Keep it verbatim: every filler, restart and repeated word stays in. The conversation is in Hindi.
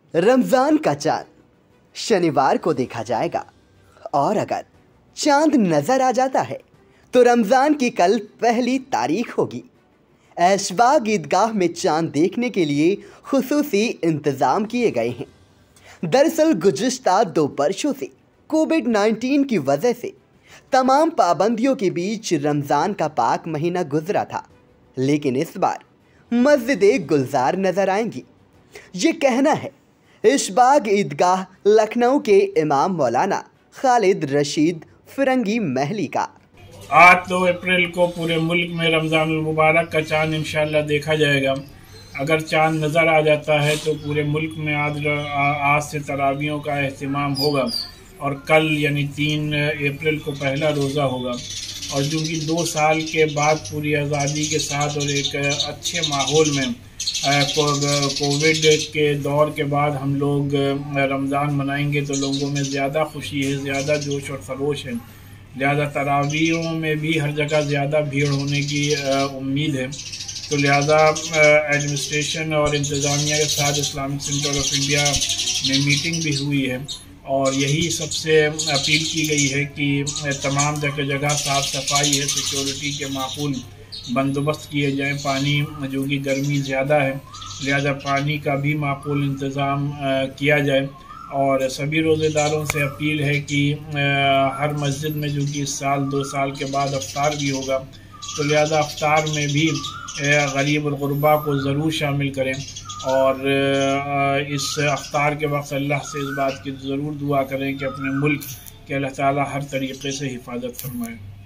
रमज़ान का चांद शनिवार को देखा जाएगा और अगर चांद नज़र आ जाता है तो रमज़ान की कल पहली तारीख होगी। ऐशबाग ईदगाह में चांद देखने के लिए खुसूसी इंतज़ाम किए गए हैं। दरअसल गुज़िश्ता दो वर्षों से कोविड नाइन्टीन की वजह से तमाम पाबंदियों के बीच रमज़ान का पाक महीना गुजरा था, लेकिन इस बार मस्जिदें गुलजार नज़र आएंगी। ये कहना है ऐशबाग ईदगाह लखनऊ के इमाम मौलाना खालिद रशीद फिरंगी महली का। आज दो अप्रैल को पूरे मुल्क में रमज़ान मुबारक का चांद इंशाल्लाह देखा जाएगा। अगर चांद नज़र आ जाता है तो पूरे मुल्क में आज आज से तरावियों का अहतमाम होगा और कल यानी तीन अप्रैल को पहला रोज़ा होगा। और चूँकि दो साल के बाद पूरी आज़ादी के साथ और एक अच्छे माहौल में कोविड के दौर के बाद हम लोग रमज़ान मनाएंगे तो लोगों में ज़्यादा खुशी है, ज़्यादा जोश और खरोश है। लिहाजा तरावियों में भी हर जगह ज़्यादा भीड़ होने की उम्मीद है। तो लिहाजा एडमिनिस्ट्रेशन और इंतज़ामिया के साथ इस्लामिक सेंटर ऑफ इंडिया में मीटिंग भी हुई है और यही सबसे अपील की गई है कि तमाम जगह जगह साफ़ सफाई है, सिक्योरिटी के माकूल बंदोबस्त किए जाएं। पानी जो कि गर्मी ज़्यादा है, लिहाजा पानी का भी माकूल इंतज़ाम किया जाए। और सभी रोज़ेदारों से अपील है कि हर मस्जिद में जो कि इस साल दो साल के बाद अफ्तार भी होगा, तो लिहाजा अफ्तार में भी गरीब और गुरबा को ज़रूर शामिल करें और इस अफ्तार के वक्त अल्लाह से इस बात की ज़रूर दुआ करें कि अपने मुल्क के अल्लाह ताला हर तरीक़े से हिफाजत फरमाए।